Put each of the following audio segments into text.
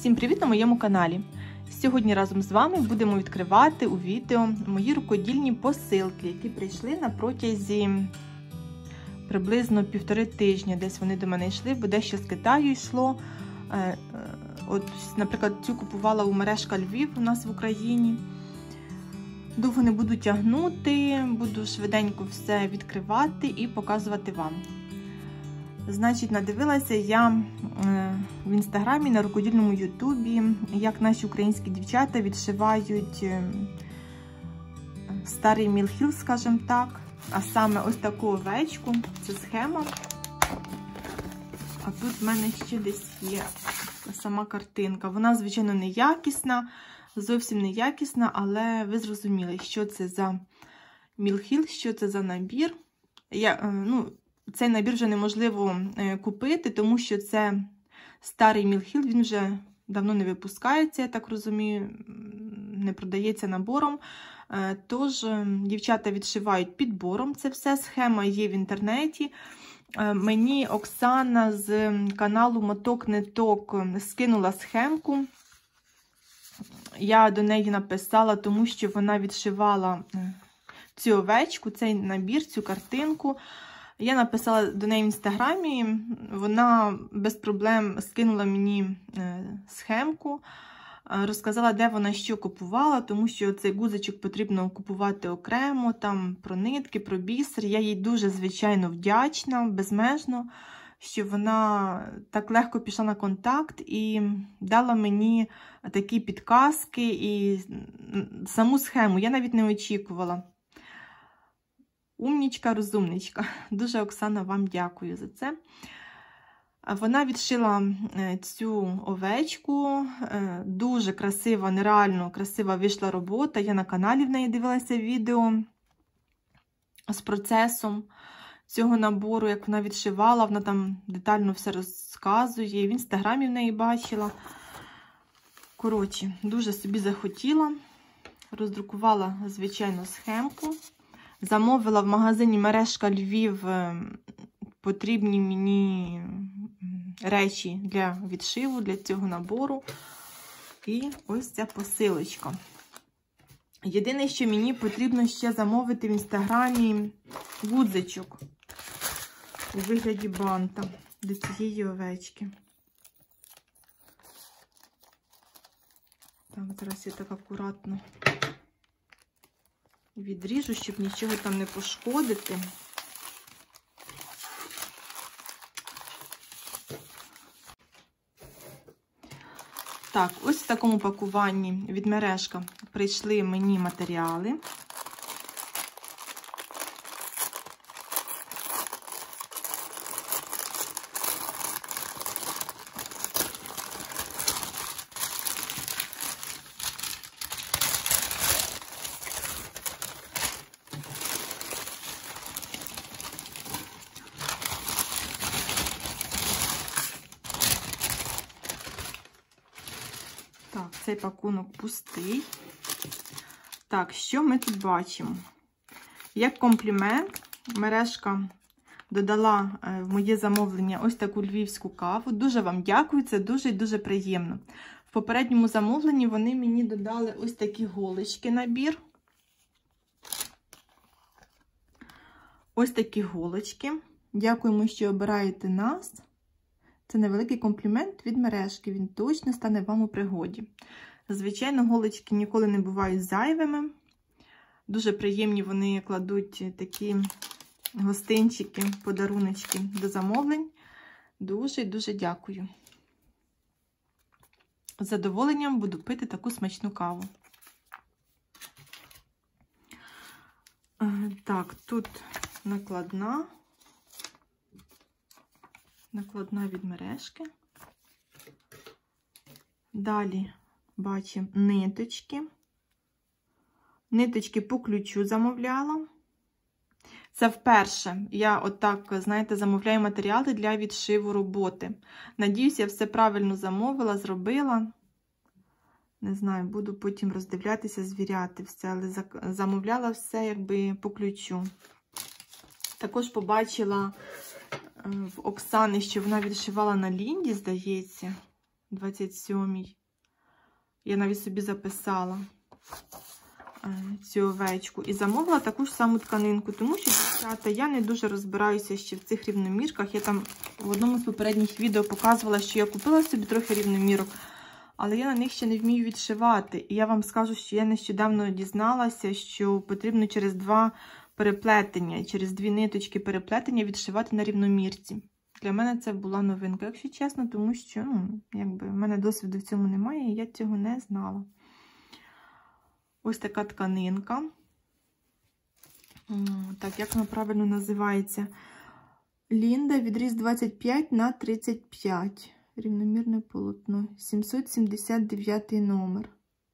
Всім привіт на моєму каналі! Сьогодні разом з вами будемо відкривати у відео мої рукодільні посилки, які прийшли на протязі приблизно 1,5 тижня. Десь вони до мене йшли, бо дещо з Китаю йшло. От, наприклад, цю купувала у мережка Львів у нас в Україні. Довго не буду тягнути, буду швиденько все відкривати і показувати вам. Значить, надивилася я в інстаграмі, на рукодільному ютубі, як наші українські дівчата відшивають старий мілхіл, скажімо так. А саме ось таку овечку, це схема. А тут в мене ще десь є сама картинка. Вона, звичайно, неякісна, зовсім неякісна, але ви зрозуміли, що це за мілхіл, що це за набір. Цей набір вже неможливо купити, тому що це старий мілхіл, він вже давно не випускається, я так розумію, не продається набором. Тож дівчата відшивають підбором це все, схема є в інтернеті. Мені Оксана з каналу Моток-Ниток скинула схемку. Я до неї написала, тому що вона відшивала цю овечку, цей набір, цю картинку. Я написала до неї в інстаграмі, вона без проблем скинула мені схемку, розказала, де вона що купувала, тому що цей гудзичок потрібно купувати окремо, там про нитки, про бісер. Я їй дуже, звичайно, вдячна, безмежно, що вона так легко пішла на контакт і дала мені такі підказки і саму схему. Я навіть не очікувала. Умнічка, розумничка. Дуже, Оксана, вам дякую за це. Вона відшила цю овечку. Дуже красива, нереально красива вийшла робота. Я на каналі в неї дивилася відео з процесом цього набору, як вона відшивала. Вона там детально все розказує. В інстаграмі в неї бачила. Коротше, дуже собі захотіла. Роздрукувала, звичайно, схемку. Замовила в магазині мережка Львів потрібні мені речі для відшиву, для цього набору. І ось ця посилочка. Єдине, що мені потрібно ще замовити в інстаграмі гудзичок у вигляді банта до цієї овечки. Так, зараз я так акуратно відріжу, щоб нічого там не пошкодити. Так, ось в такому пакуванні від мережка прийшли мені матеріали. Так, цей пакунок пустий. Так, що ми тут бачимо? Як комплімент, мережка додала в моє замовлення ось таку львівську каву. Дуже вам дякую, це дуже і дуже приємно. В попередньому замовленні вони мені додали ось такі голочки набір. Ось такі голочки. Дякуємо, що обираєте нас. Це невеликий комплімент від мережки, він точно стане вам у пригоді. Звичайно, голочки ніколи не бувають зайвими. Дуже приємні вони кладуть такі гостинчики, подаруночки до замовлень. Дуже і дуже дякую. З задоволенням буду пити таку смачну каву. Так, тут накладна від мережки. Далі бачимо ниточки. Ниточки по ключу замовляла. Це вперше я отак, знаєте, замовляю матеріали для відшиву роботи. Надіюсь, я все правильно замовила, зробила. Не знаю, буду потім роздивлятися, звіряти все, але замовляла все якби по ключу. Також побачила в Оксани, що вона відшивала на лінді, здається. 27-й. Я навіть собі записала цю овечку. І замовила таку ж саму тканинку, тому що, дівчата, я не дуже розбираюся ще в цих рівномірках. Я там в одному з попередніх відео показувала, що я купила собі трохи рівномірок, але я на них ще не вмію відшивати. І я вам скажу, що я нещодавно дізналася, що потрібно через 2 переплетення, через 2 ниточки переплетення відшивати на рівномірці. Для мене це була новинка, якщо чесно, тому що, якби, в мене досвіду в цьому немає, і я цього не знала. Ось така тканинка. Так, як вона правильно називається? Лінда, відріз 25 на 35. Рівномірне полотно. 779 номер.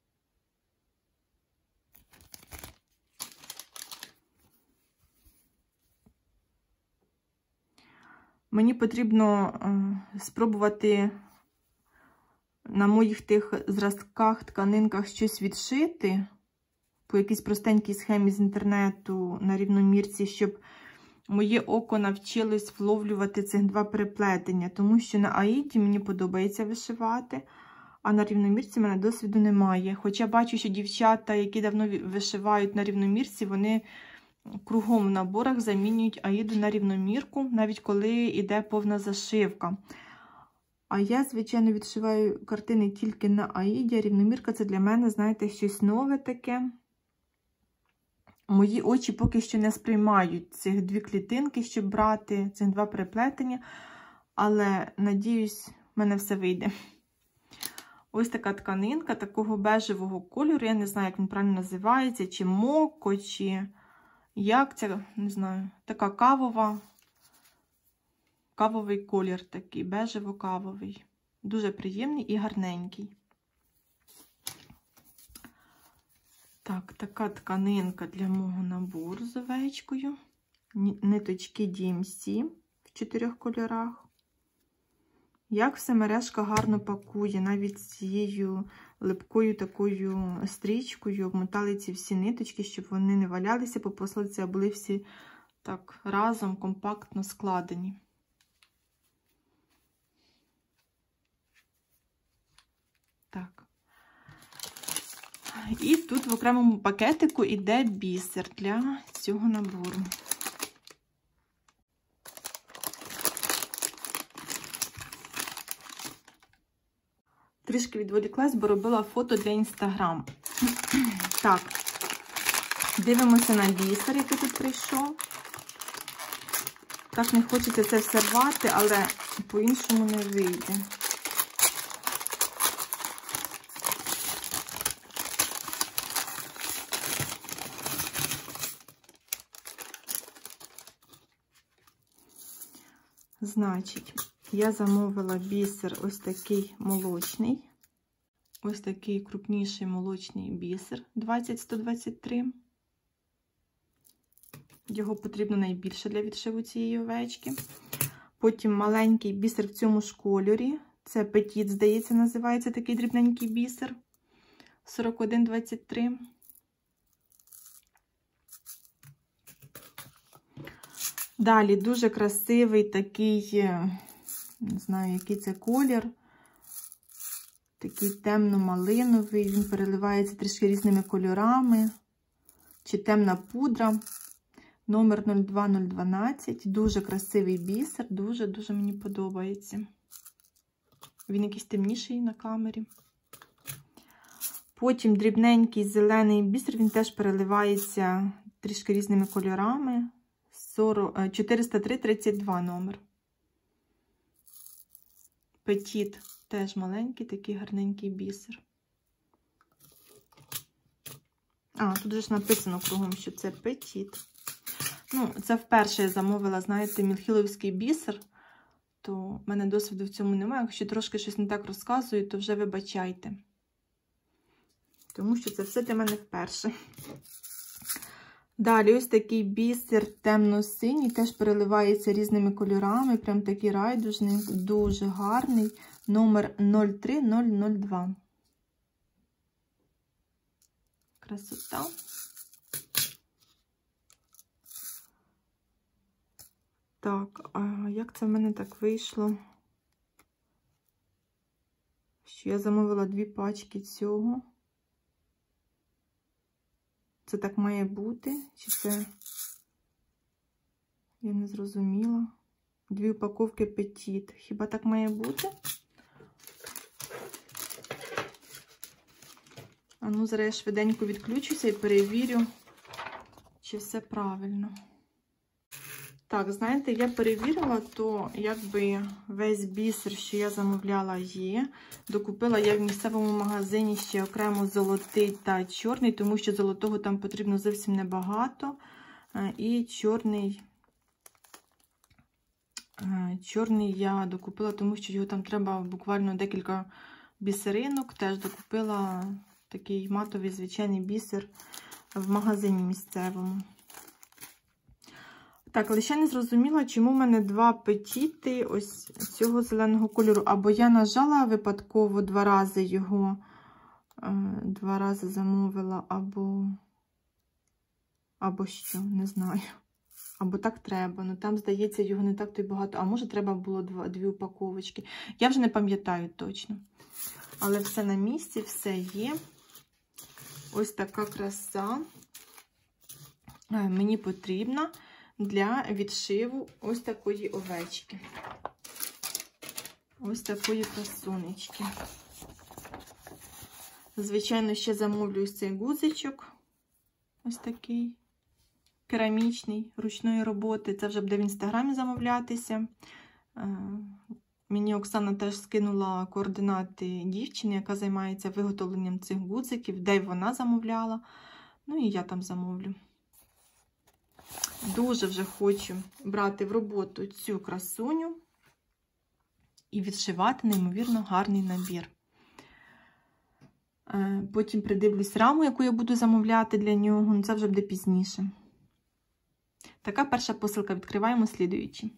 Мені потрібно спробувати на моїх тих зразках, тканинках щось відшити по якійсь простенькій схемі з інтернету на рівномірці, щоб моє око навчилось вловлювати цих 2 переплетення, тому що на аїді мені подобається вишивати, а на рівномірці в мене досвіду немає. Хоча бачу, що дівчата, які давно вишивають на рівномірці, вони кругом в наборах замінюють аїду на рівномірку, навіть коли йде повна зашивка. А я, звичайно, відшиваю картини тільки на аїді, а рівномірка – це для мене, знаєте, щось нове таке. Мої очі поки що не сприймають цих 2 клітинки, щоб брати, цих 2 переплетення, але, надіюсь, в мене все вийде. Ось така тканинка, такого бежевого кольору, я не знаю, як він правильно називається, чи моко, чи як це, не знаю, така кавовий колір такий, бежево-кавовий. Дуже приємний і гарненький. Так, така тканинка для мого набору з овечкою. Ниточки DMC в 4 кольорах. Як все мережка гарно пакує, навіть цією липкою такою стрічкою обмотали ці всі ниточки, щоб вони не валялися по посилці, а були всі так разом компактно складені. Так. І тут в окремому пакетику йде бісер для цього набору. Трішки відволіклась, бо робила фото для Instagram. Так, дивимося на бісер, який тут прийшов. Так не хочеться це все рвати, але по-іншому не вийде. Значить, я замовила бісер ось такий молочний. Ось такий крупніший молочний бісер 20-123. Його потрібно найбільше для відшиву цієї овечки. Потім маленький бісер в цьому ж кольорі. Це Петіт, здається, називається такий дрібненький бісер. 41-23. Далі дуже красивий такий, не знаю, який це колір. Такий темно-малиновий, він переливається трішки різними кольорами. Чи темна пудра. Номер 02012. Дуже красивий бісер, дуже-дуже мені подобається. Він якийсь темніший на камері. Потім дрібненький зелений бісер, він теж переливається трішки різними кольорами. 403-32 номер. Петіт, теж маленький, такий гарненький бісер. А, тут же ж написано кругом, що це Петіт. Ну, це вперше я замовила, знаєте, мілхіловський бісер, то в мене досвіду в цьому немає. Якщо трошки щось не так розказую, то вже вибачайте. Тому що це все для мене вперше. Далі ось такий бісер темно-синій, теж переливається різними кольорами, прям такий райдужний, дуже гарний, номер 03002. Красота. Так, а як це в мене так вийшло? що я замовила 2 пачки цього. Це так має бути? Чи це... Я не зрозуміла. 2 упаковки Petit. Хіба так має бути? А ну, зараз я швиденько відключуся і перевірю, чи все правильно. Так, знаєте, я перевірила, то якби весь бісер, що я замовляла, є. Докупила я в місцевому магазині ще окремо золотий та чорний, тому що золотого там потрібно зовсім небагато. І чорний я докупила, тому що його там треба буквально декілька бісеринок. Теж докупила такий матовий звичайний бісер в магазині місцевому. Так, але ще не зрозуміла, чому в мене 2 петіти ось цього зеленого кольору. Або я нажала випадково 2 рази його, 2 рази замовила, або що, не знаю. Або так треба, ну там, здається, його не так то й багато. А може треба було 2 упаковочки. Я вже не пам'ятаю точно. Але все на місці, все є. Ось така краса мені потрібна для відшиву ось такої овечки. Ось такої красунечки. Звичайно, ще замовлю ось цей гудзичок. Ось такий. Керамічний, ручної роботи. Це вже буде в інстаграмі замовлятися. Мені Оксана теж скинула координати дівчини, яка займається виготовленням цих гудзиків, де вона замовляла. Ну і я там замовлю. Дуже вже хочу брати в роботу цю красуню і відшивати неймовірно гарний набір. Потім придивлюсь раму, яку я буду замовляти для нього. Ну, це вже буде пізніше. Така перша посилка. Відкриваємо слідуючі.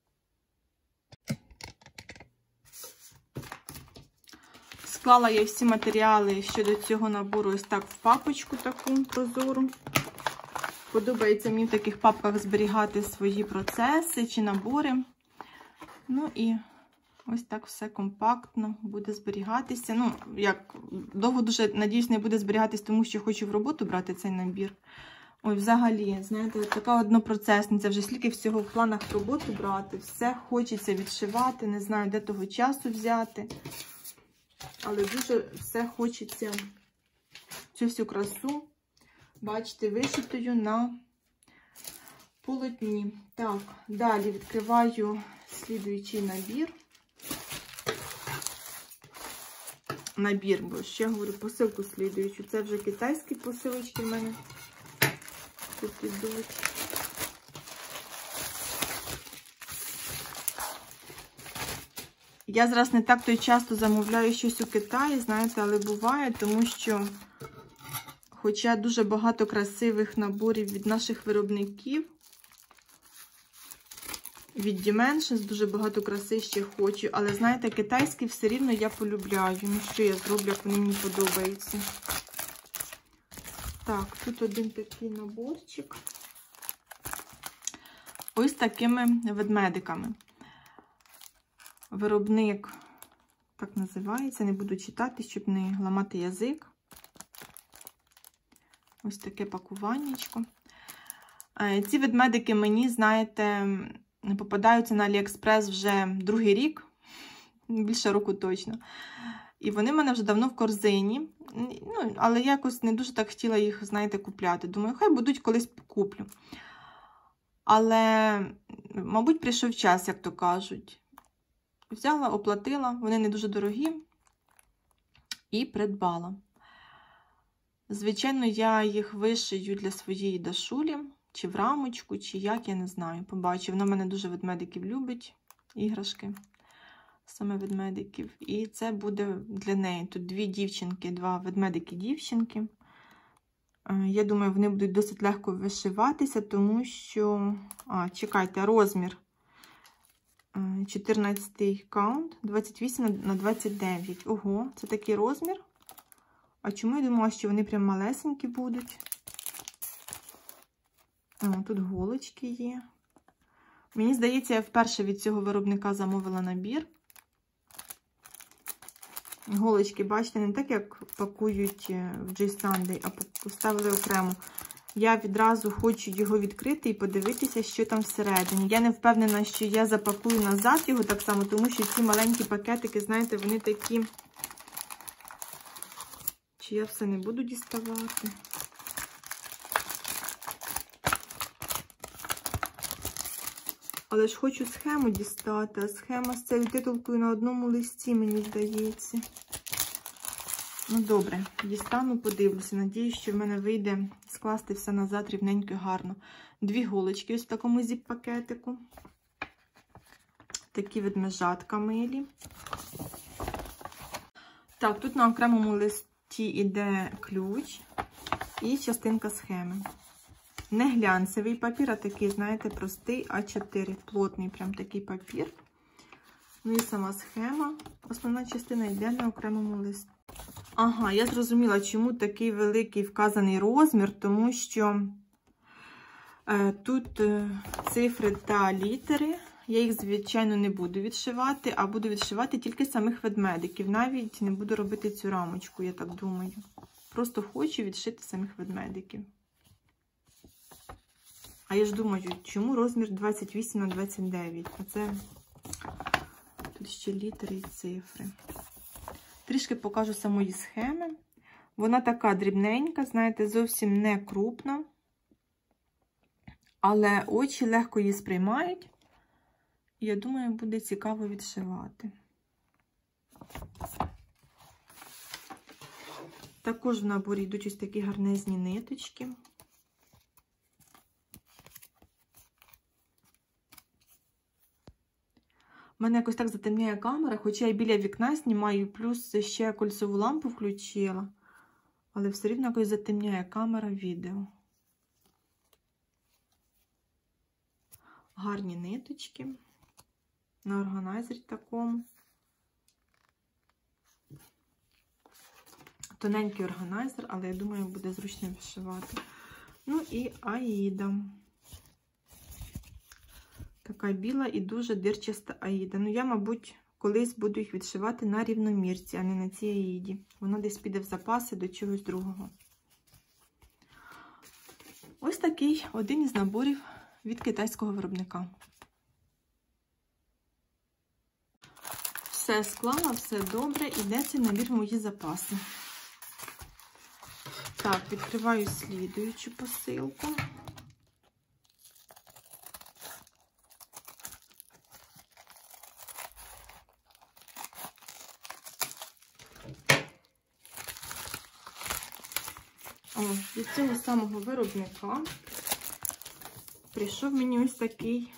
Склала я всі матеріали щодо цього набору ось так в папочку таку прозору. Подобається мені в таких папках зберігати свої процеси чи набори. Ну і ось так все компактно буде зберігатися. Ну, як довго дуже, надіюсь, не буде зберігатись, тому що хочу в роботу брати цей набір. Ой, взагалі, знаєте, така однопроцесниця, вже стільки всього в планах в роботу брати, все хочеться відшивати, не знаю, де того часу взяти. Але дуже все хочеться цю всю красу бачити вишитою на полотні. Так, далі відкриваю слідуючий набір. Бо ще говорю посилку слідуючу. Це вже китайські посилочки в мене тут ідуть. Я зараз не так то й часто замовляю щось у Китаї, знаєте, але буває, тому що, хоча дуже багато красивих наборів від наших виробників, від Dimensions, дуже багато краси ще хочу, але, знаєте, китайські все рівно я полюбляю. Ну, що я зроблю, як вони мені подобаються. Так, тут один такий наборчик. Ось такими ведмедиками. Виробник так називається, не буду читати, щоб не ламати язик. Ось таке пакуваннячко. Ці ведмедики мені, знаєте, попадаються на Аліекспрес вже другий рік, більше року точно. І вони в мене вже давно в корзині, ну, але я якось не дуже так хотіла їх, знаєте, купляти. Думаю, хай будуть, колись куплю. Але, мабуть, прийшов час, як то кажуть. Взяла, оплатила, вони не дуже дорогі, і придбала. Звичайно, я їх вишию для своєї Дашулі, чи в рамочку, чи як, я не знаю, побачу. Вона в мене дуже ведмедиків любить, іграшки, саме ведмедиків. І це буде для неї. Тут 2 дівчинки, 2 ведмедики-дівчинки. Я думаю, вони будуть досить легко вишиватися, тому що... чекайте, розмір. 14 каунт, 28 на 29. Ого, це такий розмір. А чому я думала, що вони прям малесенькі будуть? Тут голочки є. Мені здається, я вперше від цього виробника замовила набір. Голочки, бачите, не так, як пакують в J-Sunday, а поставили окремо. Я відразу хочу його відкрити і подивитися, що там всередині. Я не впевнена, що я запакую назад його так само, тому що ці маленькі пакетики, знаєте, вони такі... Чи я все не буду діставати? Але ж хочу схему дістати, а схема з цією титулкою на одному листі, мені здається. Ну, добре, дістану, подивлюся. Надіюсь, що в мене вийде скласти все назад рівненько і гарно. 2 голочки ось в такому зіп-пакетику. Такі ведмежатка милі. Так, тут на окремому листі йде ключ і частинка схеми. Не глянцевий папір, а такий, знаєте, простий А4. Плотний прям такий папір. Ну і сама схема. Основна частина йде на окремому листі. Ага, я зрозуміла, чому такий великий вказаний розмір, тому що тут цифри та літери. Я їх, звичайно, не буду відшивати, а буду відшивати тільки самих ведмедиків. Навіть не буду робити цю рамочку, я так думаю. Просто хочу відшити самих ведмедиків. А я ж думаю, чому розмір 28 на 29? А це тут ще літери і цифри. Трішки покажу самої схеми. Вона така дрібненька, знаєте, зовсім не крупна. Але очі легко її сприймають. І я думаю, буде цікаво відшивати. Також в наборі йдуть ось такі гарнезні ниточки. У мене якось так затемняє камера, хоча я біля вікна знімаю, плюс ще кольцеву лампу включила. Але все рівно якось затемняє камера відео. Гарні ниточки. На органайзері такому. Тоненький органайзер, але я думаю, буде зручно вишивати. Ну і Аїда. Така біла і дуже дирчаста Аїда. Ну, я, мабуть, колись буду їх відшивати на рівномірці, а не на цій Аїді. Вона десь піде в запаси до чогось другого. Ось такий один із наборів від китайського виробника. Все склала, все добре, іде цей набір в мої запаси. Так, відкриваю слідуючу посилку. Від цього самого виробника прийшов мені ось такий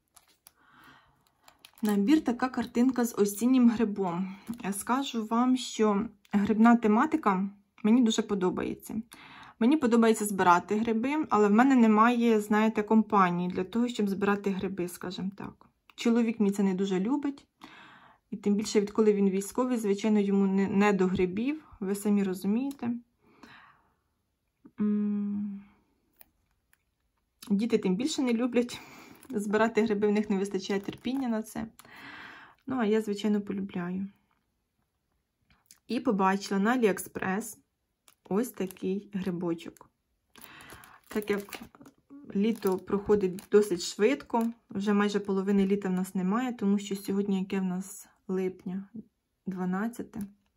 набір, така картинка з осіннім грибом. Я скажу вам, що грибна тематика мені дуже подобається. Мені подобається збирати гриби, але в мене немає, знаєте, компанії для того, щоб збирати гриби, скажімо так. Чоловік мій це не дуже любить. І тим більше, відколи він військовий, звичайно, йому не до грибів, ви самі розумієте. Діти тим більше не люблять збирати гриби, в них не вистачає терпіння на це. Ну, а я, звичайно, полюбляю. І побачила на AliExpress ось такий грибочок. Так як літо проходить досить швидко, вже майже половини літа в нас немає, тому що сьогодні, яке в нас липня, 12.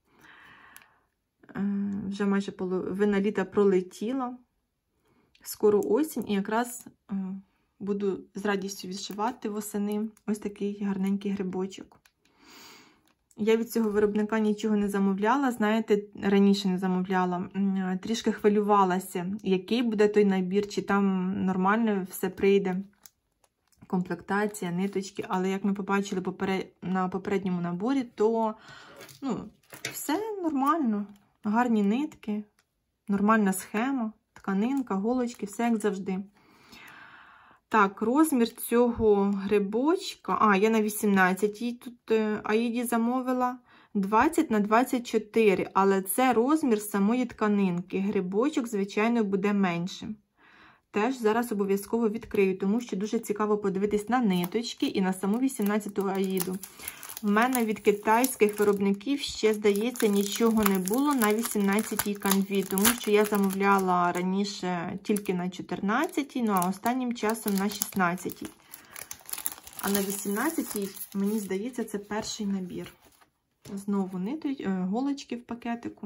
Вже майже половина літа пролетіла. Скоро осінь, і якраз буду з радістю відшивати восени ось такий гарненький грибочок. Я від цього виробника нічого не замовляла, знаєте, раніше не замовляла. Трішки хвилювалася, який буде той набір, чи там нормально все прийде, комплектація, ниточки. Але як ми побачили на попередньому наборі, то все нормально. Гарні нитки, нормальна схема, тканинка, голочки, все як завжди. Так, розмір цього грибочка, я на 18 тут Аїді замовила, 20 на 24, але це розмір самої тканинки. Грибочок, звичайно, буде меншим. теж зараз обов'язково відкрию, тому що дуже цікаво подивитись на ниточки і на саму 18-ту аїду. В мене від китайських виробників ще, здається, нічого не було на 18-й канві, тому що я замовляла раніше тільки на 14-й, ну а останнім часом на 16-й. А на 18-й, мені здається, це перший набір. Знову голочки в пакетику.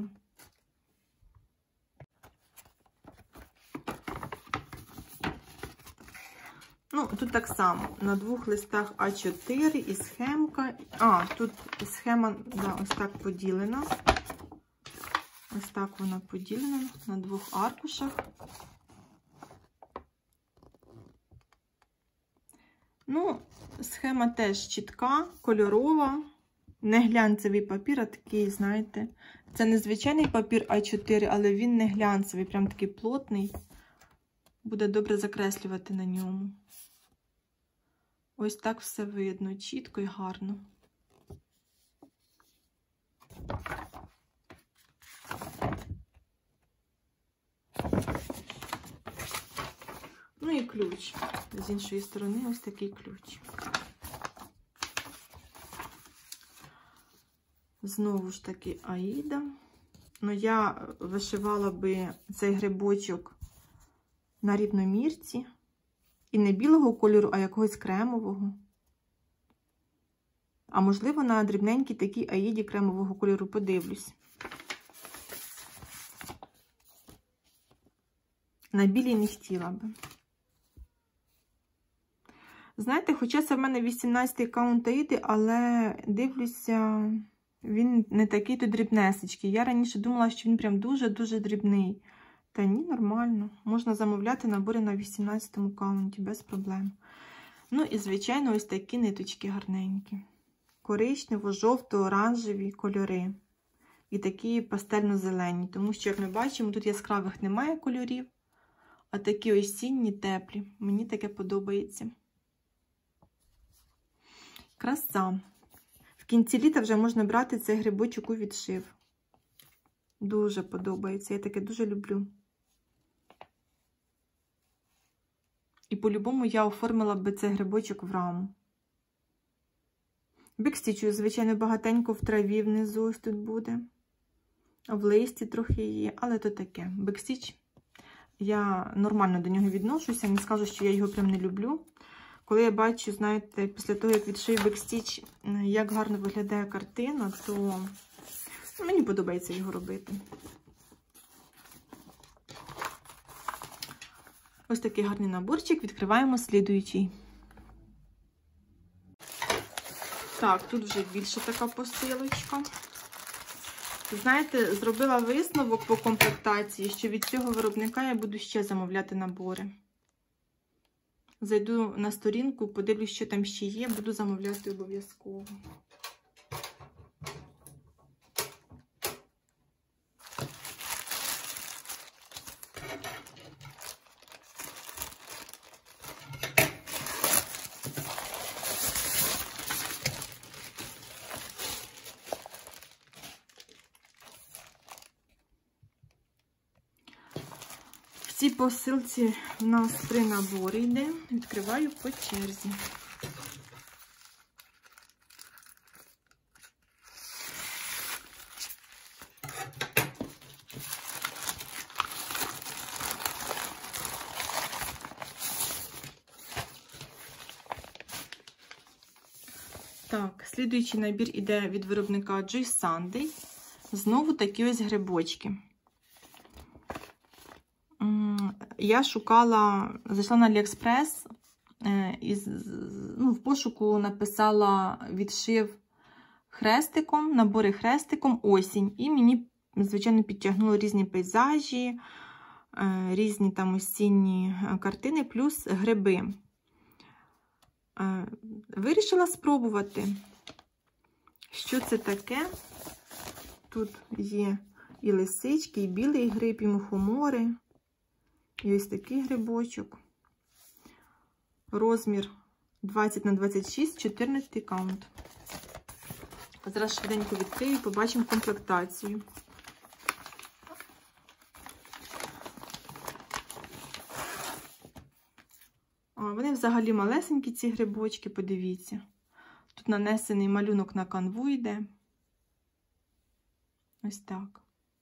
Ну, тут так само, на 2 листах А4 і схемка. Тут схема, да, ось так поділена. Ось так вона поділена на 2 аркушах. Ну, схема теж чітка, кольорова, не глянцевий папір, а такий, знаєте, це не звичайний папір А4, але він не глянцевий, прям такий плотний. Буде добре закреслювати на ньому. Ось так все видно, чітко і гарно. Ну і ключ. З іншої сторони ось такий ключ. Знову ж таки аїда. Ну, я вишивала би цей грибочок на рівномірці. І не білого кольору, а якогось кремового. А можливо, на дрібненькій такій аїді кремового кольору подивлюсь. На білій не хотіла би. Знаєте, хоча це в мене 18-й каунт аїди, але дивлюся, він не такий то дрібнесечкий. Я раніше думала, що він прям дуже-дуже дрібний. Та ні, нормально. Можна замовляти набори на 18-му каунті, без проблем. Ну і, звичайно, ось такі ниточки гарненькі. Коричнево-жовто-оранжеві кольори. І такі пастельно-зелені. Тому що, як ми бачимо, тут яскравих немає кольорів, а такі осінні, теплі. Мені таке подобається. Краса. В кінці літа вже можна брати цей грибочок у відшив. Дуже подобається. Я таке дуже люблю. І по-любому я оформила би цей грибочок в раму. Бекстічу, звичайно, багатенько в траві внизу ось тут буде. В листі трохи є, але то таке. Бекстіч, я нормально до нього відношуся, не скажу, що я його прям не люблю. Коли я бачу, знаєте, після того, як відшию бекстіч, як гарно виглядає картина, то мені подобається його робити. Ось такий гарний наборчик. Відкриваємо слідуючий. Так, тут вже більше така посилочка. Знаєте, зробила висновок по комплектації, що від цього виробника я буду ще замовляти набори. Зайду на сторінку, подивлюсь, що там ще є, буду замовляти обов'язково. В цій посилці у нас 3 набори йде. Відкриваю по черзі. Так, слідуючий набір іде від виробника Joy Sunday. Знову такі ось грибочки. Я шукала, зайшла на AliExpress, в пошуку написала відшив хрестиком, набори хрестиком осінь. І мені, звичайно, підтягнули різні пейзажі, різні там осінні картини, плюс гриби. Вирішила спробувати, що це таке. Тут є і лисички, і білий гриб, і мухомори. І ось такий грибочок. Розмір 20х26, 14 каунт. Зараз швиденько відкрию і побачимо комплектацію. взагалі малесенькі ці грибочки, подивіться. Тут нанесений малюнок на канву йде. Ось так.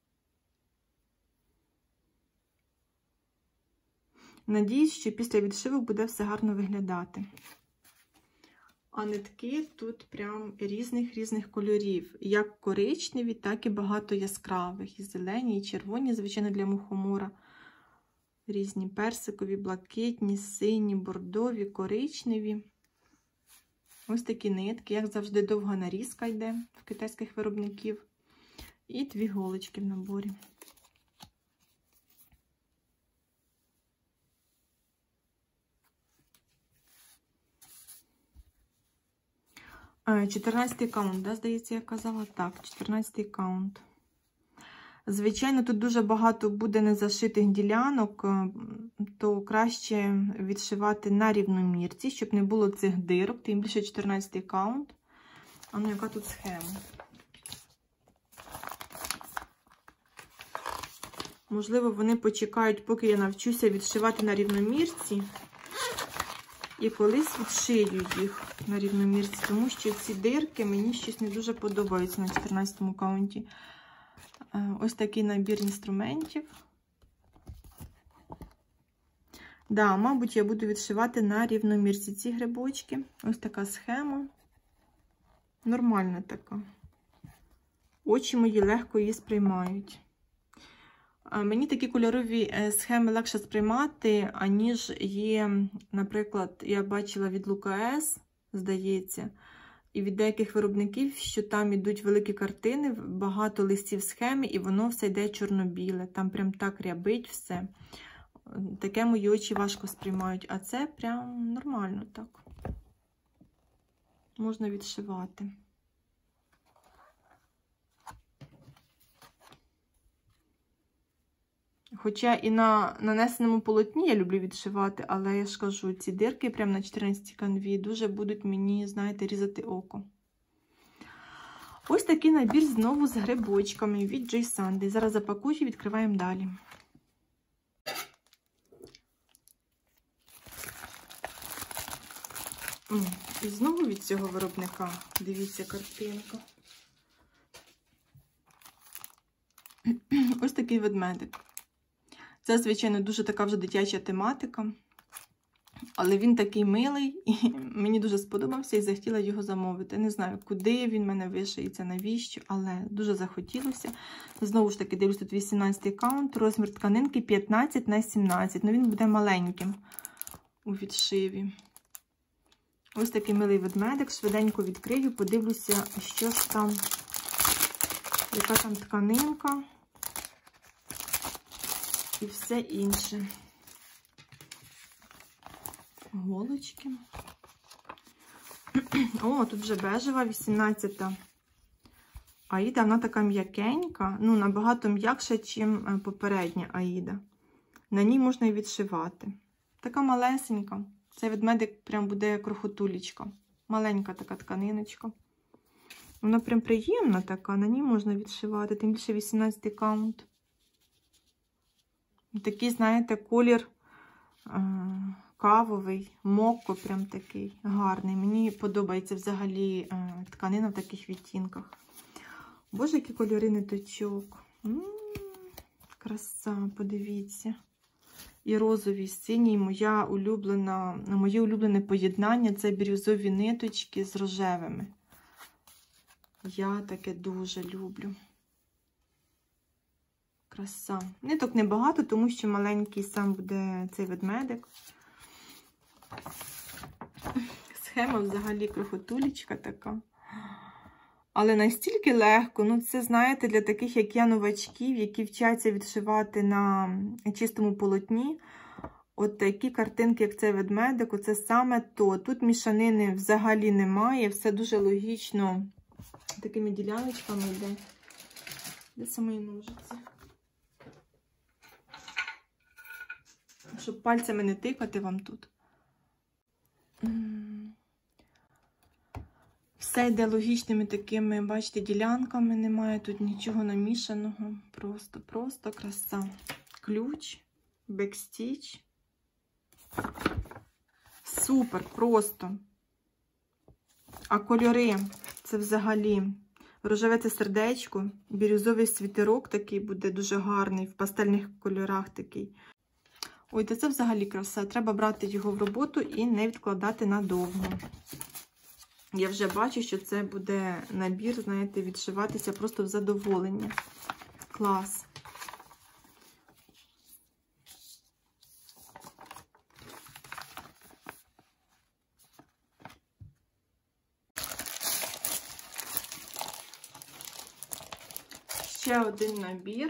Надіюсь, що після відшиву буде все гарно виглядати. А нитки тут прям різних кольорів. Як коричневі, так і багато яскравих. І зелені, і червоні, звичайно, для мухомора. Різні персикові, блакитні, сині, бордові, коричневі. Ось такі нитки, як завжди, довга нарізка йде в китайських виробників. І 2 голочки в наборі. А, 14-й каунт, да, здається, я казала? Так, 14-й каунт. Звичайно, тут дуже багато буде незашитих ділянок, то краще відшивати на рівномірці, щоб не було цих дирок, тим більше 14-й каунт. А ну, яка тут схема? Можливо, вони почекають, поки я навчуся відшивати на рівномірці. І колись відшию їх на рівномірці, тому що ці дирки мені щось не дуже подобаються на 14-му каунті. Ось такий набір інструментів. Да, мабуть, я буду відшивати на рівномірці ці грибочки. Ось така схема. Нормальна така. Очі мої легко її сприймають. Мені такі кольорові схеми легше сприймати, аніж є, наприклад, я бачила від ЛКС, здається, і від деяких виробників, що там йдуть великі картини, багато листів схеми, і воно все йде чорно-біле. Там прям так рябить все. Таке мої очі важко сприймають, а це прям нормально так. Можна відшивати. Хоча і на нанесеному полотні я люблю відшивати, але я ж кажу, ці дирки прямо на 14-й канві дуже будуть мені, знаєте, різати око. Ось такий набір знову з грибочками від J. Sunday. Зараз запакую і відкриваємо далі. І знову від цього виробника, дивіться, картинка. Ось такий ведмедик. Це, звичайно, дуже така вже дитяча тематика, але він такий милий, і мені дуже сподобався і захотіла його замовити. Не знаю, куди він мене вишиється, навіщо, але дуже захотілося. Знову ж таки, дивлюсь, тут 18-й каунт, розмір тканинки 15×17, ну він буде маленьким у відшиві. Ось такий милий ведмедик, швиденько відкрию, подивлюся, що ж там, яка там тканинка. І все інше. Голочки. О, тут вже бежева, 18-та. Аїда, вона така м'якенька, ну, набагато м'якша, ніж попередня Аїда. На ній можна і відшивати. Така малесенька. Цей ведмедик прям буде крохотулечка. Маленька така тканиночка. Вона прям приємна така, на ній можна відшивати, тим більше 18-й каунт. Такий, знаєте, колір кавовий, мокко прям такий гарний. Мені подобається взагалі тканина в таких відтінках. Боже, які кольори ниточок. Краса, подивіться. І розовий, синій, моє улюблене поєднання – це бірюзові ниточки з рожевими. Я таке дуже люблю. Краса. Ниток небагато, тому що маленький сам буде цей ведмедик. Схема взагалі крохотулечка така. Але настільки легко, ну це, знаєте, для таких, як я, новачків, які вчаться відшивати на чистому полотні. От такі картинки, як цей ведмедик, оце саме то. Тут мішанини взагалі немає, все дуже логічно. Такими діляночками йде. Де це мої ножиці? Щоб пальцями не тикати вам тут. Все йде логічними такими, бачите, ділянками, немає тут нічого намішаного. Просто краса. Ключ, бекстіч, Супер, просто. А кольори, це взагалі рожеве це сердечко, бірюзовий світерок такий буде дуже гарний, в пастельних кольорах такий. Ой, та це взагалі краса. Треба брати його в роботу і не відкладати надовго. Я вже бачу, що це буде набір, знаєте, відшиватися просто в задоволення. Клас. Ще один набір.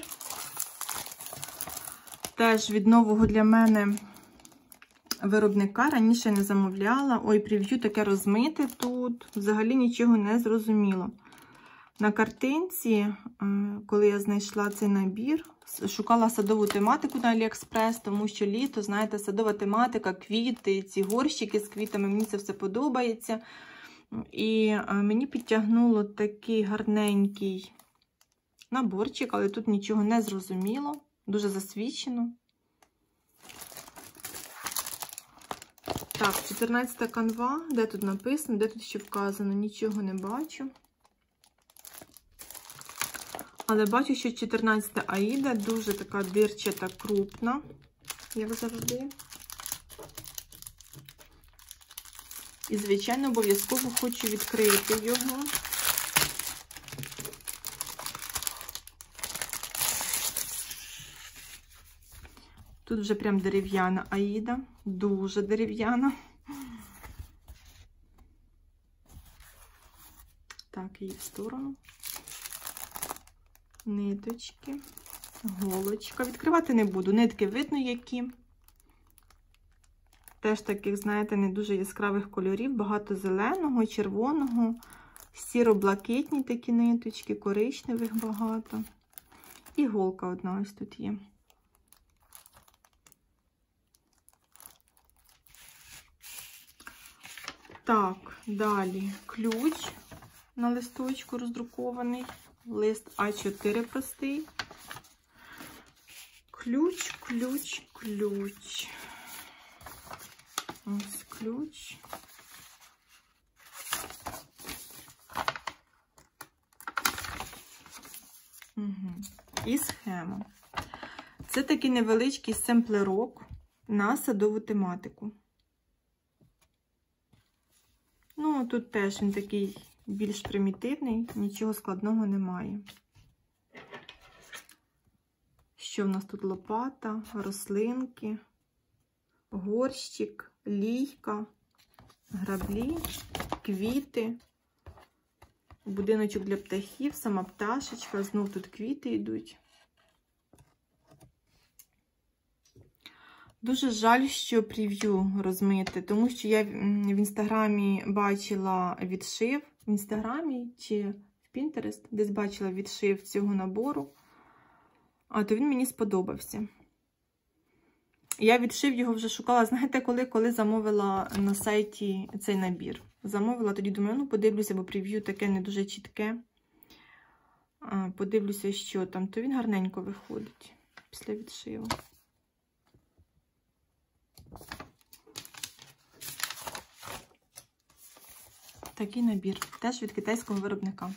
Теж від нового для мене виробника. Раніше не замовляла. Ой, прев'ю таке розмите тут. Взагалі нічого не зрозуміло. На картинці, коли я знайшла цей набір, шукала садову тематику на Аліекспрес, тому що літо, знаєте, садова тематика, квіти, ці горщики з квітами, мені це все подобається. І мені підтягнуло такий гарненький наборчик, але тут нічого не зрозуміло, дуже засвічено. Так, 14 канва, де тут написано, де тут ще вказано, нічого не бачу. Але бачу, що 14 Аїда, дуже така дирчата, крупна, як завжди. І, звичайно, обов'язково хочу відкрити його. Тут вже прям дерев'яна Аїда, дуже дерев'яна. Так, її в сторону. Ниточки, голочка. Відкривати не буду, нитки видно які. Теж таких, знаєте, не дуже яскравих кольорів, багато зеленого, червоного, сіро-блакитні такі ниточки, коричневих багато. І голка одна ось тут є. Так, далі ключ на листочку роздрукований, лист А4 простий. Ключ, ключ, ключ. Ось ключ. Угу. І схема. Це такий невеличкий семплерок на садову тематику. Ну, тут теж він такий більш примітивний, нічого складного немає. Що в нас тут? Лопата, рослинки, горщик, лійка, граблі, квіти, будиночок для птахів, сама пташечка, знов тут квіти йдуть. Дуже жаль, що прев'ю розмите, тому що я в інстаграмі бачила відшив, в інстаграмі чи в Pinterest, десь бачила відшив цього набору, а то він мені сподобався. Я відшив його вже шукала, знаєте, коли замовила на сайті цей набір. Замовила, тоді думаю, ну подивлюся, бо прев'ю таке не дуже чітке. Подивлюся, що там, то він гарненько виходить після відшиву. Такий набір, теж від китайського виробника.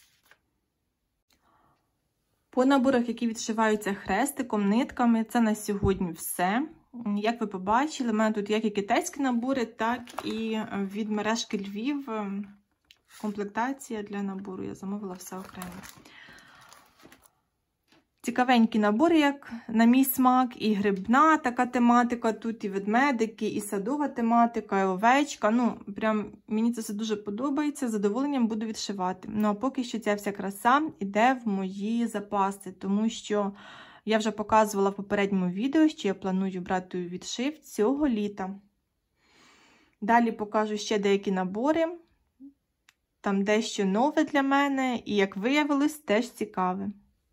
По наборах, які відшиваються хрестиком, нитками, це на сьогодні все. Як ви побачили, в мене тут як і китайські набори, так і від мережки Львів комплектація для набору. Я замовила все окремо. Цікавенькі набори, як на мій смак, і грибна така тематика, тут і ведмедики, і садова тематика, і овечка. Ну, прям мені це все дуже подобається, з задоволенням буду відшивати. Ну, а поки що ця вся краса йде в мої запаси, тому що я вже показувала в попередньому відео, що я планую брати у відшив цього літа. Далі покажу ще деякі набори, там дещо нове для мене, і, як виявилось, теж цікаве.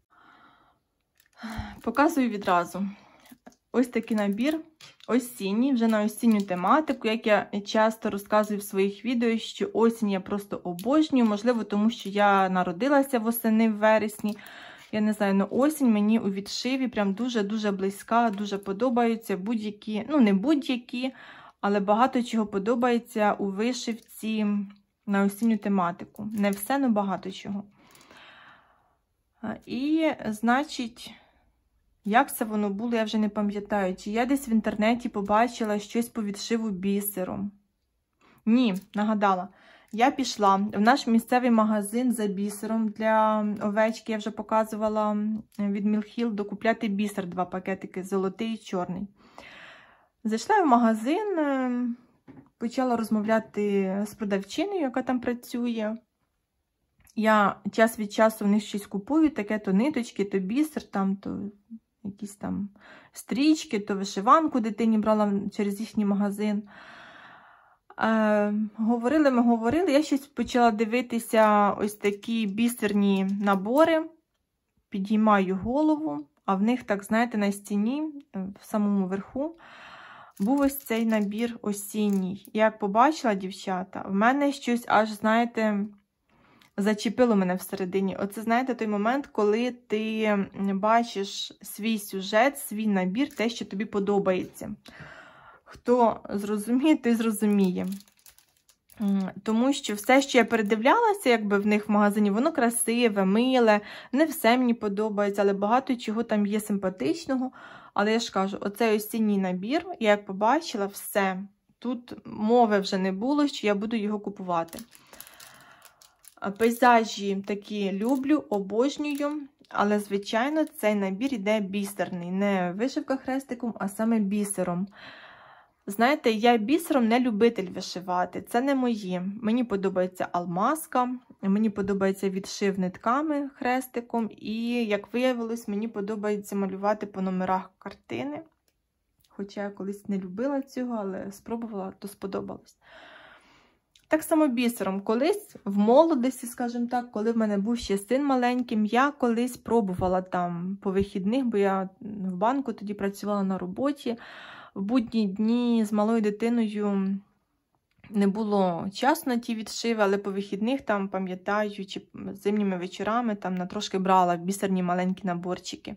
Показую відразу. Ось такий набір осінній, вже на осінню тематику. Як я часто розказую в своїх відео, що осінь я просто обожнюю. Можливо, тому що я народилася восени в вересні. Я не знаю, але осінь мені у відшиві прям дуже-дуже близька, дуже подобаються будь-які, ну не будь-які, але багато чого подобається у вишивці на осінню тематику. Не все, але багато чого. І, значить, як це воно було, я вже не пам'ятаю. Чи я десь в інтернеті побачила щось по відшиву бісером? Ні, нагадала. Я пішла в наш місцевий магазин за бісером для овечки. Я вже показувала від Мілхіл, докупляти бісер 2 пакетики, золотий і чорний. Зайшла в магазин, почала розмовляти з продавчиною, яка там працює. Я час від часу в них щось купую, таке то ниточки, то бісер, там, то якісь там стрічки, то вишиванку дитині брала через їхній магазин. Говорили, я щось почала дивитися ось такі бісерні набори, підіймаю голову, а в них, так, знаєте, на стіні, в самому верху, був ось цей набір осінній. Як побачила, дівчата, в мене щось аж, знаєте, зачепило мене всередині. Оце, знаєте, той момент, коли ти бачиш свій сюжет, свій набір, те, що тобі подобається. Хто зрозуміє, той зрозуміє. Тому що все, що я передивлялася, якби в них в магазині, воно красиве, миле, не все мені подобається, але багато чого там є симпатичного. Але я ж кажу, оцей осінній набір, я як побачила, все. Тут мови вже не було, що я буду його купувати. Пейзажі такі люблю, обожнюю, але, звичайно, цей набір іде бісерний. Не вишивка хрестиком, а саме бісером. Знаєте, я бісером не любитель вишивати, це не моє. Мені подобається алмазка, мені подобається відшив нитками хрестиком, і, як виявилось, мені подобається малювати по номерах картини. Хоча я колись не любила цього, але спробувала, то сподобалось. Так само бісером. Колись в молодості, скажімо так, коли в мене був ще син маленьким, я колись пробувала там по вихідних, бо я в банку тоді працювала на роботі. В будні дні з малою дитиною не було часу на ті відшиви, але по вихідних, там, пам'ятаю, чи зимніми вечорами там трошки брала бісерні маленькі наборчики.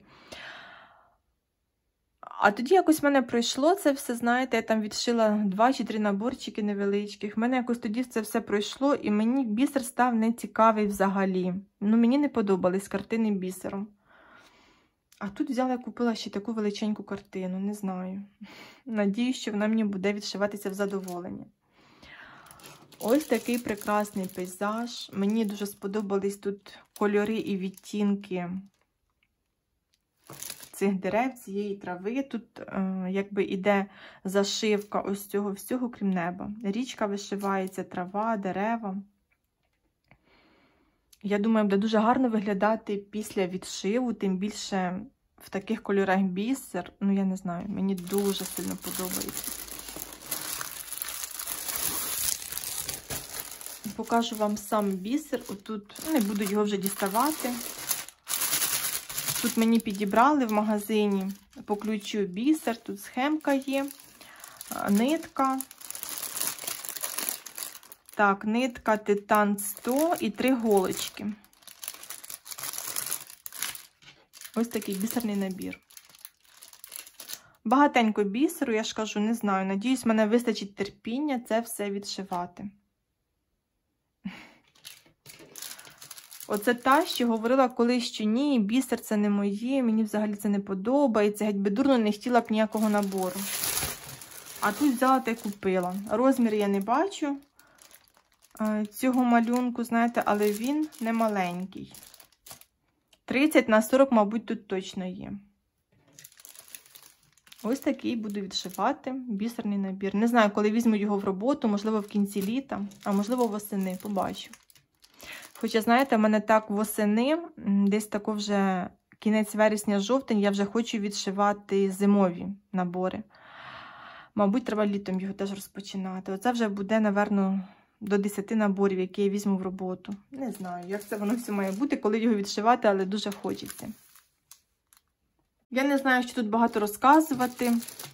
А тоді якось в мене пройшло це все, знаєте, я там відшила 2 чи 3 наборчики невеличких. В мене якось тоді це все пройшло, і мені бісер став нецікавий взагалі. Ну, мені не подобались картини бісером. А тут взяла і купила ще таку величеньку картину, не знаю. Надіюсь, що вона мені буде відшиватися в задоволення. Ось такий прекрасний пейзаж. Мені дуже сподобались тут кольори і відтінки цих дерев, цієї трави. Тут якби іде зашивка ось цього всього, крім неба. Річка вишивається, трава, дерева. Я думаю, буде дуже гарно виглядати після відшиву, тим більше в таких кольорах бісер. Ну, я не знаю, мені дуже сильно подобається. Покажу вам сам бісер. Отут, не буду його вже діставати. Тут мені підібрали в магазині по ключу бісер, тут схемка є, нитка. Так, нитка Титан 100 і 3 голочки. Ось такий бісерний набір. Багатенько бісеру, я ж кажу, не знаю. Надіюсь, мене вистачить терпіння це все відшивати. Оце та, що говорила колись, що ні, бісер це не моє, мені взагалі це не подобається, геть би дурно не хотіла б ніякого набору. А тут взяла та й купила. Розмір я не бачу цього малюнку, знаєте, але він не маленький. 30 на 40, мабуть, тут точно є. Ось такий буду відшивати бісерний набір. Не знаю, коли візьму його в роботу, можливо, в кінці літа, а можливо, восени, побачу. Хоча, знаєте, в мене так восени, десь тако вже кінець вересня-жовтень, я вже хочу відшивати зимові набори. Мабуть, треба літом його теж розпочинати. Оце вже буде, напевно, до 10 наборів, які я візьму в роботу. Не знаю, як це воно все має бути, коли його відшивати, але дуже хочеться. Я не знаю, що тут багато розказувати,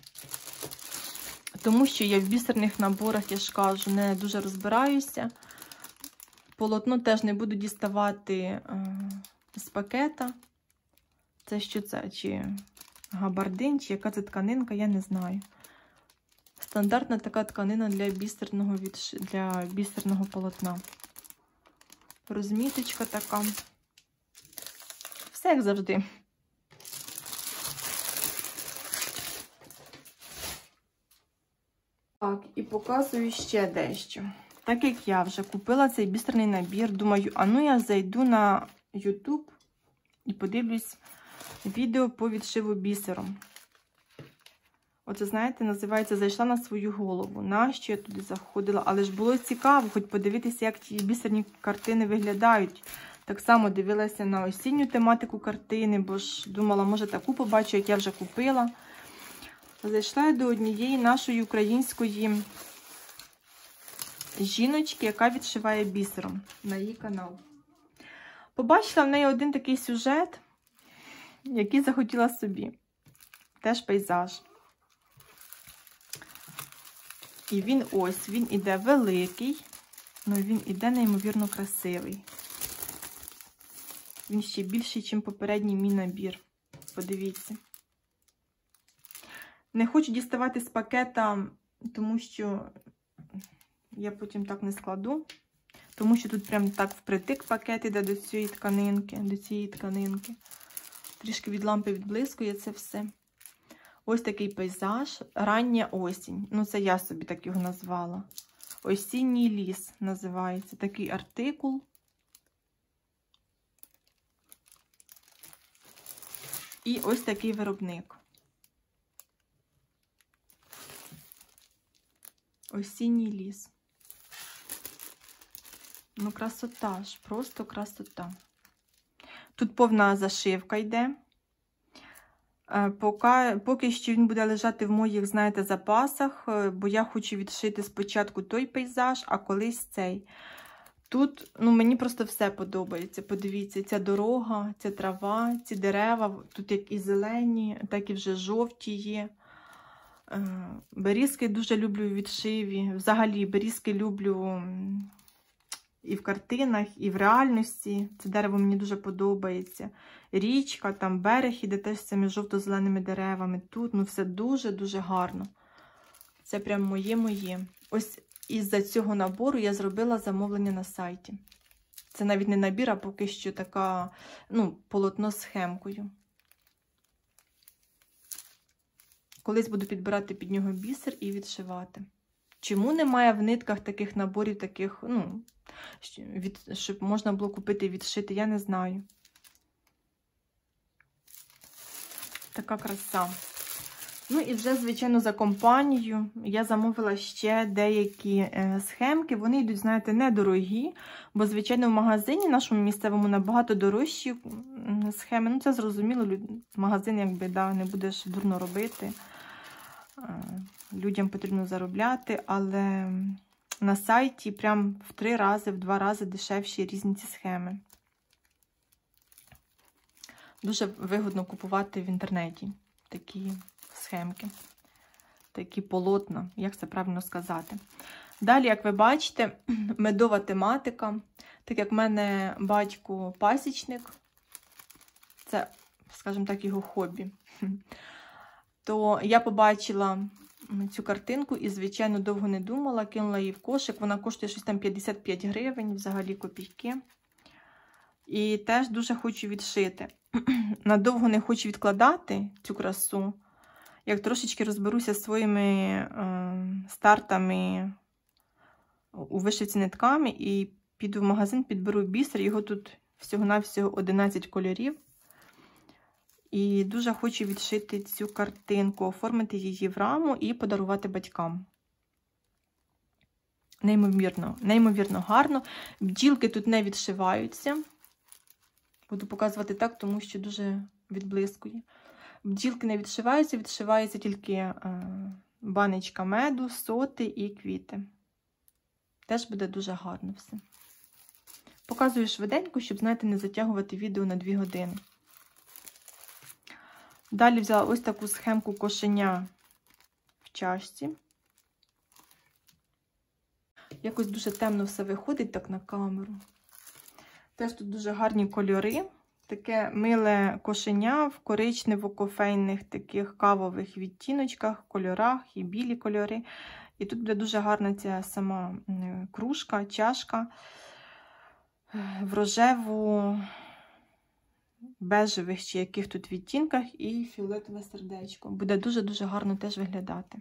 тому що я в бісерних наборах, я ж кажу, не дуже розбираюся. Полотно теж не буду діставати з пакета. Це що це? Чи габардин, чи яка це тканинка, я не знаю. Стандартна така тканина для бісерного полотна. Розміточка така. Все як завжди. Так, і показую ще дещо. Так як я вже купила цей бісерний набір, думаю, а ну я зайду на YouTube і подивлюсь відео по відшиву бісером. Оце, знаєте, називається «Зайшла на свою голову». Нащо я туди заходила? Але ж було цікаво, хоч подивитися, як ті бісерні картини виглядають. Так само дивилася на осінню тематику картини, бо ж думала, може таку побачу, як я вже купила. Зайшла я до однієї нашої української жіночки, яка відшиває бісером, на її канал. Побачила в неї один такий сюжет, який захотіла собі. Теж пейзаж. І він ось, він іде великий, але він іде неймовірно красивий. Він ще більший, ніж попередній мій набір. Подивіться. Не хочу діставати з пакета, тому що я потім так не складу. Тому що тут прям так впритик пакет іде до цієї тканинки. Трішки від лампи відблискує це все. Ось такий пейзаж. Рання осінь. Ну, це я собі так його назвала. Осінній ліс називається. Такий артикул. І ось такий виробник. Осінній ліс. Ну, красота ж, просто красота. Тут повна зашивка йде. Поки що він буде лежати в моїх, знаєте, запасах, бо я хочу відшити спочатку той пейзаж, а колись цей. Тут, ну, мені просто все подобається. Подивіться, ця дорога, ця трава, ці дерева, тут як і зелені, так і вже жовті є. Берізки дуже люблю у відшиві. Взагалі, берізки люблю і в картинах, і в реальності. Це дерево мені дуже подобається. Річка, там берег іде теж з цими жовто-зеленими деревами. Тут, ну, все дуже-дуже гарно. Це прям моє-моє. Ось із-за цього набору я зробила замовлення на сайті. Це навіть не набір, а поки що така, ну, полотно з схемкою. Колись буду підбирати під нього бісер і відшивати. Чому немає в нитках таких наборів, таких, ну, щоб можна було купити і відшити, я не знаю. Така краса. Ну і вже, звичайно, за компанію я замовила ще деякі схемки. Вони йдуть, знаєте, недорогі, бо, звичайно, в магазині нашому місцевому набагато дорожчі схеми. Ну, це зрозуміло, магазин, якби, да, не будеш дурно робити. Людям потрібно заробляти, але на сайті прям в 3 рази, в 2 рази дешевші різні ці схеми. Дуже вигодно купувати в інтернеті такі схемки, такі полотна, як це правильно сказати. Далі, як ви бачите, медова тематика. Так як в мене батько пасічник, це, скажімо так, його хобі, то я побачила цю картинку і, звичайно, довго не думала, кинула її в кошик. Вона коштує щось там 55 гривень, взагалі копійки. І теж дуже хочу відшити. Надовго не хочу відкладати цю красу. Як трошечки розберуся зі своїми стартами у вишивці нитками і піду в магазин, підберу бісер. Його тут всього-навсього 11 кольорів. І дуже хочу відшити цю картинку, оформити її в раму і подарувати батькам. Неймовірно, неймовірно гарно. Бджілки тут не відшиваються. Буду показувати так, тому що дуже відблискує. Бджілки не відшиваються, відшивається тільки баночка меду, соти і квіти. Теж буде дуже гарно все. Показую швиденько, щоб, знаєте, не затягувати відео на 2 години. Далі взяла ось таку схемку кошеня в чашці. Якось дуже темно все виходить так на камеру. Теж тут дуже гарні кольори. Таке миле кошеня в коричнево-кофейних таких кавових відтіночках, кольорах і білі кольори. І тут буде дуже гарна ця сама кружка, чашка в рожево-бежевих чи яких тут відтінках і фіолетове сердечко. Буде дуже-дуже гарно теж виглядати.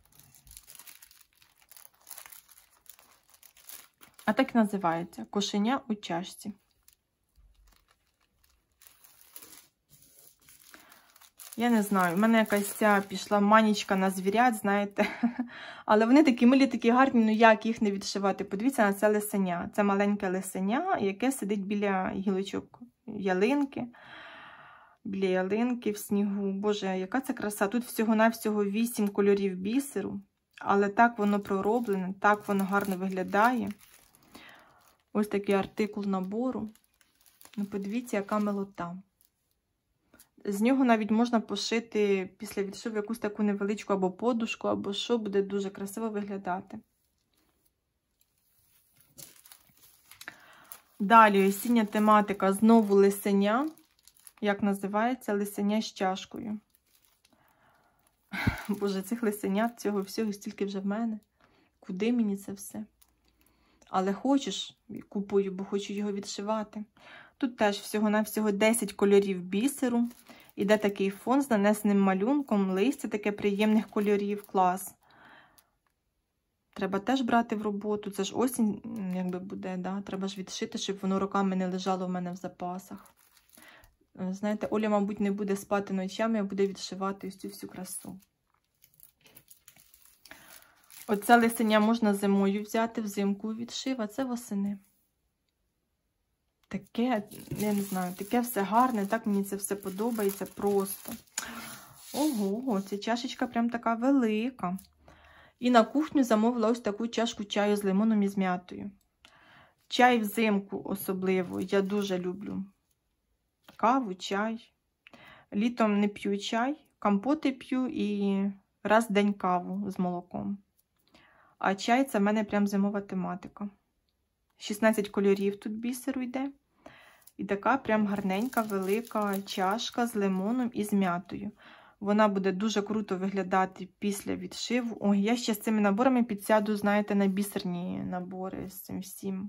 А так і називається кошеня у чашці. Я не знаю, в мене якась ця пішла манічка на звірят, знаєте. Але вони такі милі, такі гарні, ну як їх не відшивати? Подивіться на це лисеня. Це маленьке лисеня, яке сидить біля гілочок ялинки. Біля ялинки в снігу. Боже, яка це краса. Тут всього-навсього 8 кольорів бісеру. Але так воно пророблене, так воно гарно виглядає. Ось такий артикул набору. Ну, подивіться, яка милота. З нього навіть можна пошити після відшиву якусь таку невеличку або подушку, або що, буде дуже красиво виглядати. Далі осіння тематика, знову лисеня. Як називається? Лисеня з чашкою. Боже, цих лисенят, цього всього стільки вже в мене. Куди мені це все? Але хочеш, купую, бо хочу його відшивати. Тут теж всього-навсього 10 кольорів бісеру. Іде такий фон з нанесеним малюнком, листя таке приємних кольорів, клас. Треба теж брати в роботу, це ж осінь, якби буде, да? Треба ж відшити, щоб воно роками не лежало в мене в запасах. Знаєте, Оля, мабуть, не буде спати ночами, а буде відшивати ось цю всю красу. Оце лисеня можна зимою взяти, взимку відшив, а це восени. Таке, я не знаю, таке все гарне, так мені це все подобається просто. Ого, ця чашечка прям така велика. І на кухню замовила ось таку чашку чаю з лимоном і з м'ятою. Чай взимку особливо, я дуже люблю. Каву, чай. Літом не п'ю чай, компоти п'ю і раз в день каву з молоком. А чай – це в мене прям зимова тематика. 16 кольорів тут бісеру йде. І така прям гарненька, велика чашка з лимоном і з м'ятою. Вона буде дуже круто виглядати після відшиву. Ой, я ще з цими наборами підсяду, знаєте, на бісерні набори з цим всім.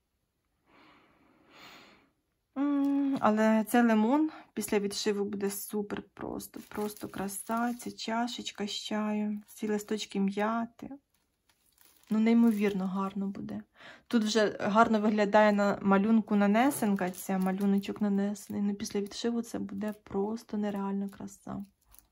Але цей лимон після відшиву буде супер просто. Просто краса, ця чашечка з чаю, ці листочки м'яти. Ну, неймовірно гарно буде. Тут вже гарно виглядає на малюнку нанесенка, ця малюночок нанесений. Ну, після відшиву це буде просто нереальна краса.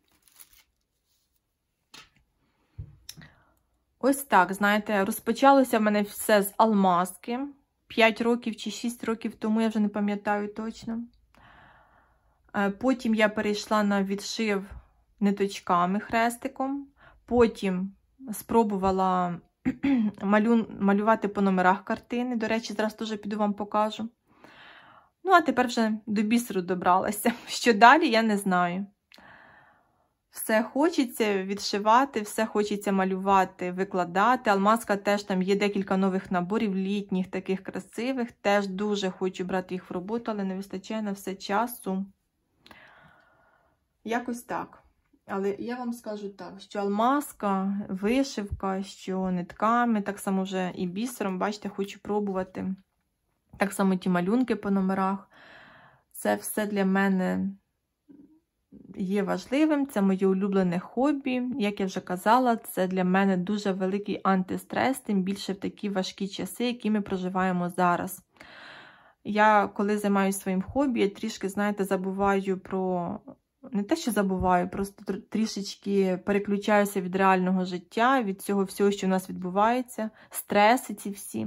Ось так, знаєте, розпочалося в мене все з алмазки. 5 років чи 6 років тому, я вже не пам'ятаю точно. Потім я перейшла на відшив ниточками хрестиком. Потім спробувала малювати по номерах картини. До речі, зараз теж піду вам покажу. Ну, а тепер вже до бісеру добралася. Що далі, я не знаю. Все хочеться відшивати, все хочеться малювати, викладати. Алмазка теж там є декілька нових наборів, літніх, таких красивих. Теж дуже хочу брати їх в роботу, але не вистачає на все часу. Якось так. Але я вам скажу так, що алмазка, вишивка, що нитками, так само вже і бісером, бачите, хочу пробувати. Так само ті малюнки по номерах. Це все для мене є важливим, це моє улюблене хобі. Як я вже казала, це для мене дуже великий антистрес, тим більше в такі важкі часи, які ми проживаємо зараз. Я, коли займаюся своїм хобі, я трішки, знаєте, забуваю про... Не те, що забуваю, просто трішечки переключаюся від реального життя, від цього всього, що у нас відбувається, стреси ці всі.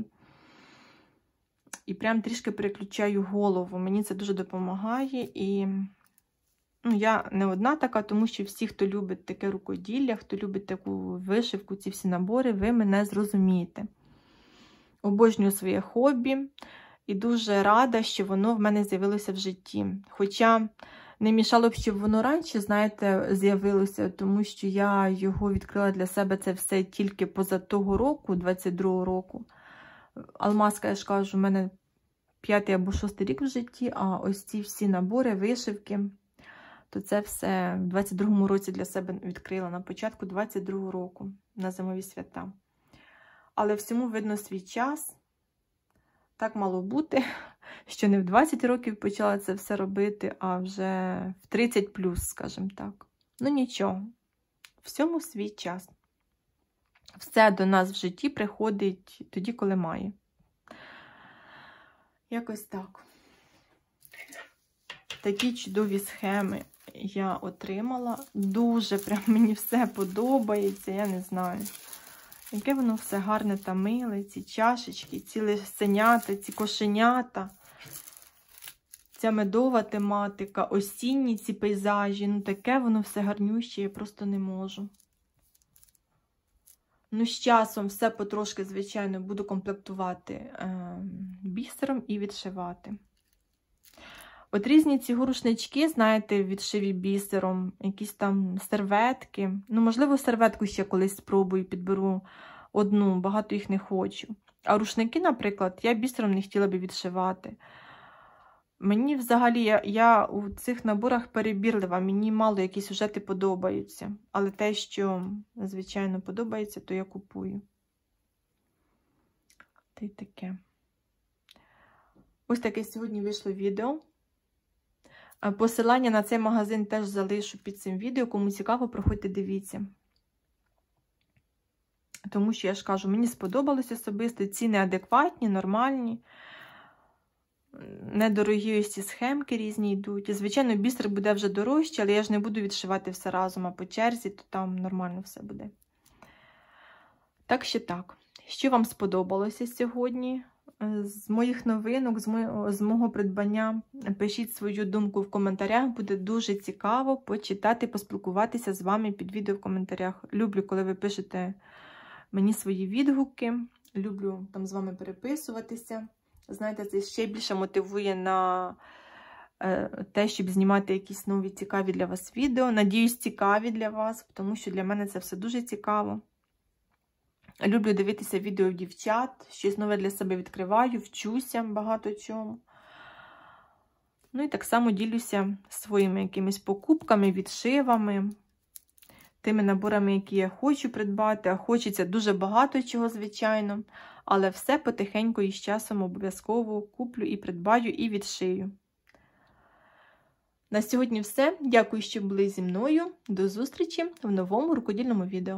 І прям трішки переключаю голову. Мені це дуже допомагає. І я не одна така, тому що всі, хто любить таке рукоділля, хто любить таку вишивку, ці всі набори, ви мене зрозумієте. Обожнюю своє хобі і дуже рада, що воно в мене з'явилося в житті. Хоча не мішало б, щоб воно раніше, знаєте, з'явилося, тому що я його відкрила для себе це все тільки поза того року, 22-го року. Алмазка, я ж кажу, в мене 5-й або 6-й рік в житті, а ось ці всі набори, вишивки, то це все в 22-му році для себе відкрила, на початку 22-го року, на зимові свята. Але всьому видно свій час. Так мало бути, що не в 20 років почала це все робити, а вже в 30 плюс, скажімо так. Ну нічого, всьому свій час. Все до нас в житті приходить тоді, коли має. Якось так. Такі чудові схеми я отримала. Дуже прям мені все подобається, я не знаю. Яке воно все гарне та миле, ці чашечки, ці лисенята, ці кошенята. Ця медова тематика, осінні ці пейзажі. Ну таке воно все гарнюще, я просто не можу. Ну, з часом все потрошки, звичайно, буду комплектувати бісером і відшивати. От різні ці рушнички, знаєте, відшиві бісером, якісь там серветки. Ну, можливо, серветку ще колись спробую, підберу одну, багато їх не хочу. А рушники, наприклад, я бісером не хотіла би відшивати. Мені взагалі, я у цих наборах перебірлива, мені мало які сюжети подобаються. Але те, що, звичайно, подобається, то я купую. Та й таке. Ось таке сьогодні вийшло відео. Посилання на цей магазин теж залишу під цим відео. Кому цікаво, проходьте, дивіться. Тому що, я ж кажу, мені сподобалось особисто. Ціни адекватні, нормальні. Недорогі ось ці схемки різні йдуть. Звичайно, бісер буде вже дорожче, але я ж не буду відшивати все разом, а по черзі, то там нормально все буде. Так що так. Що вам сподобалося сьогодні? З моїх новинок, з мого придбання, пишіть свою думку в коментарях. Буде дуже цікаво почитати, поспілкуватися з вами під відео в коментарях. Люблю, коли ви пишете мені свої відгуки. Люблю там з вами переписуватися. Знаєте, це ще більше мотивує на те, щоб знімати якісь нові цікаві для вас відео. Надіюсь, цікаві для вас, тому що для мене це все дуже цікаво. Люблю дивитися відео дівчат, щось нове для себе відкриваю, вчуся багато чому. Ну і так само ділюся своїми якимись покупками, відшивами, тими наборами, які я хочу придбати, а хочеться дуже багато чого, звичайно, але все потихеньку і з часом обов'язково куплю і придбаю, і відшию. На сьогодні все. Дякую, що були зі мною. До зустрічі в новому рукодільному відео.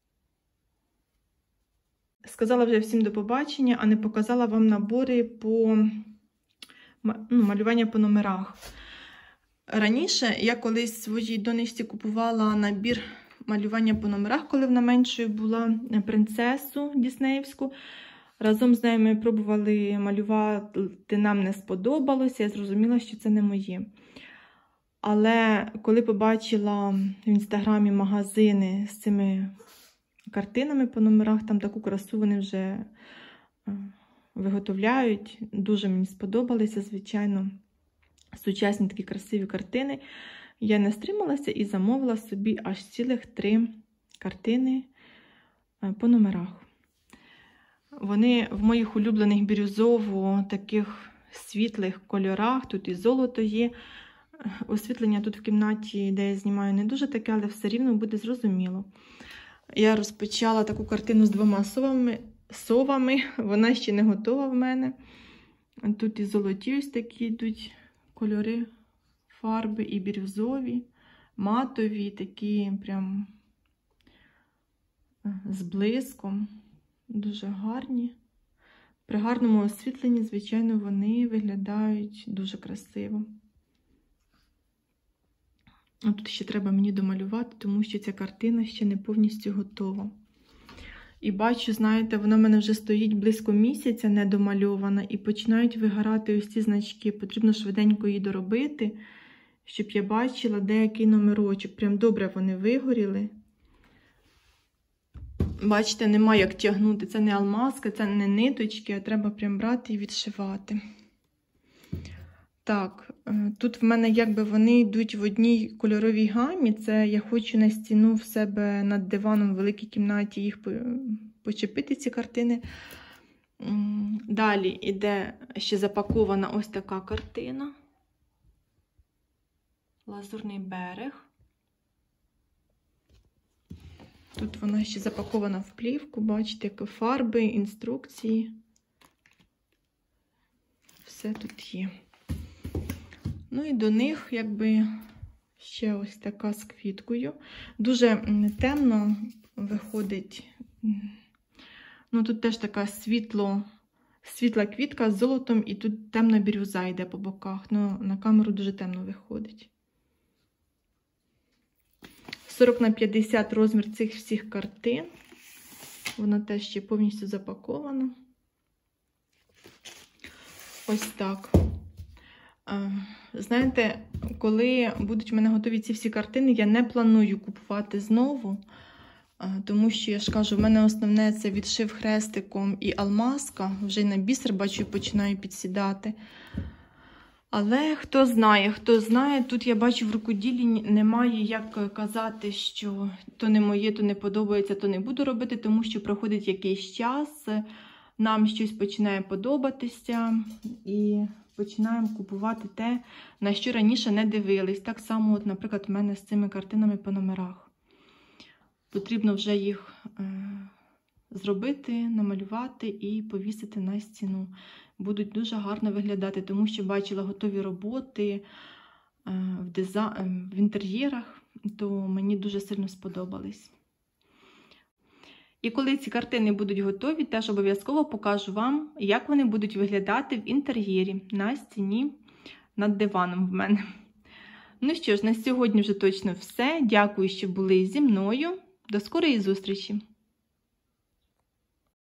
Сказала вже всім до побачення, а не показала вам набори по малювання по номерах. Раніше я колись своїй донечці купувала набір малювання по номерах, коли вона меншою була, принцесу діснеївську. Разом з нею ми пробували малювати, нам не сподобалося, я зрозуміла, що це не моє. Але коли побачила в інстаграмі магазини з цими картинами по номерах, там таку красу вони вже виготовляють. Дуже мені сподобалися, звичайно, сучасні такі красиві картини. Я не стрималася і замовила собі аж цілих 3 картини по номерах. Вони в моїх улюблених бірюзово-таких світлих кольорах. Тут і золото є. Освітлення тут в кімнаті, де я знімаю, не дуже таке, але все рівно буде зрозуміло. Я розпочала таку картину з 2 совами. Вона ще не готова в мене. Тут і золоті ось такі йдуть кольори, фарби, і бірюзові, матові, такі прям з блиском. Дуже гарні. При гарному освітленні, звичайно, вони виглядають дуже красиво. А тут ще треба мені домалювати, тому що ця картина ще не повністю готова. І бачу, знаєте, вона в мене вже стоїть близько місяця недомальована, і починають вигорати ось ці значки. Потрібно швиденько її доробити, щоб я бачила деякий номерочок. Прям добре вони вигоріли. Бачите, немає як тягнути. Це не алмазка, це не ниточки, а треба прям брати і відшивати. Так, тут в мене якби вони йдуть в одній кольоровій гамі. Це я хочу на стіну в себе над диваном в великій кімнаті їх почепити, ці картини. Далі йде ще запакована ось така картина. Лазурний берег. Тут вона ще запакована в плівку, бачите, як фарби, інструкції. Все тут є. Ну і до них, якби, ще ось така з квіткою. Дуже темно виходить. Ну, тут теж така світла квітка з золотом, і тут темна бірюза йде по боках. Ну, на камеру дуже темно виходить. 40×50 розмір цих всіх картин. Вона теж ще повністю запакована. Ось так. Знаєте, коли будуть в мене готові ці всі картини, я не планую купувати знову. Тому що, я ж кажу, в мене основне це відшив хрестиком і алмазка. Вже й на бісер, бачу, починаю підсідати. Але хто знає, тут я бачу в рукоділлі немає як казати, що то не моє, то не подобається, то не буду робити, тому що проходить якийсь час, нам щось починає подобатися і починаємо купувати те, на що раніше не дивились. Так само, от, наприклад, у мене з цими картинами по номерах. Потрібно вже їх зробити, намалювати і повісити на стіну. Будуть дуже гарно виглядати, тому що бачила готові роботи в інтер'єрах, то мені дуже сильно сподобались. І коли ці картини будуть готові, теж обов'язково покажу вам, як вони будуть виглядати в інтер'єрі, на стіні, над диваном в мене. Ну що ж, на сьогодні вже точно все. Дякую, що були зі мною. До скорої зустрічі!